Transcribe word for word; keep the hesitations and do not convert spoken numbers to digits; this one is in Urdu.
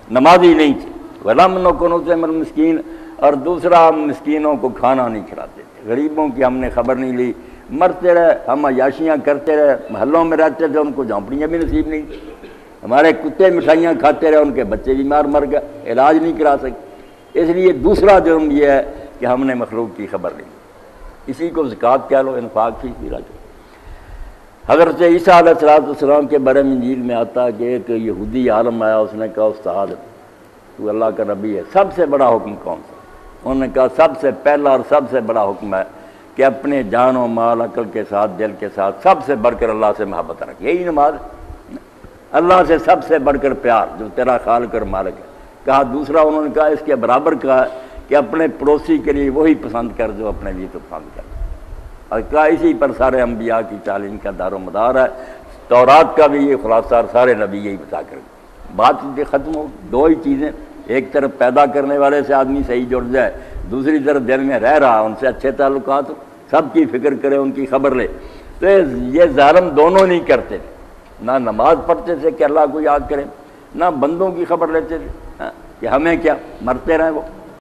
نمازی نہیں تھے، وَلَمْ نَكُ نُطْعِمُ الْمِسْكِينَ، اور دوسرا مسکینوں کو کھانا نہیں کھلاتے تھے، غریبوں کی ہم نے خبر نہیں لی، مرتے رہے، ہم عیاشیاں کرتے رہے، محلوں میں رہتے تھے، ان کو جھونپڑیاں بھی نصیب نہیں تھیں، ہمارے کتے مٹھائیاں کھاتے رہے، ان کے بچے بیمار مر گئے، علاج نہیں کرا سکے۔ اس لیے دوسرا جرم یہ ہے کہ ہم نے مخلوق کی خبر نہیں لی، اسی کو زکوٰۃ کہہ لو، انفاق فی سبیل اللہ۔ حضرت عیسیٰ علیہ السلام کے بارے میں انجیل میں آتا ہے کہ ایک یہودی عالم آیا، اس نے کہا استاد تو اللہ کا نبی ہے، سب سے بڑا حکم کون سا؟ انہوں نے کہا سب سے پہلا اور سب سے بڑا حکم ہے کہ اپنے جان و مال، عقل کے ساتھ، دل کے ساتھ سب سے بڑھ کر اللہ سے محبت رکھ، یہی نماز ہے، اللہ سے سب سے بڑھ کر پیار جو تیرا خالق اور مالک ہے۔ کہا دوسرا، انہوں نے کہا اس کے برابر کہا کہ اپنے پڑوسی کے لیے وہی پسند کر جو اپنے لیے تو پسند کر، اور کہا اسی پر سارے انبیاء کی تعلیم کا دار و مدار ہے، تورات کا بھی یہ خلاصہ، اور سارے نبی یہی بتا کر بات ختم ہو۔ دو ہی چیزیں، ایک طرف پیدا کرنے والے سے آدمی صحیح جڑ جائے، دوسری طرف دل میں رہ رہا ان سے اچھے تعلقات، سب کی فکر کرے، ان کی خبر لے۔ تو یہ ظالم دونوں نہیں کرتے تھے، نہ نماز پڑھتے تھے کہ اللہ کو یاد کریں، نہ بندوں کی خبر لیتے تھے کہ ہمیں کیا، مرتے رہیں وہ۔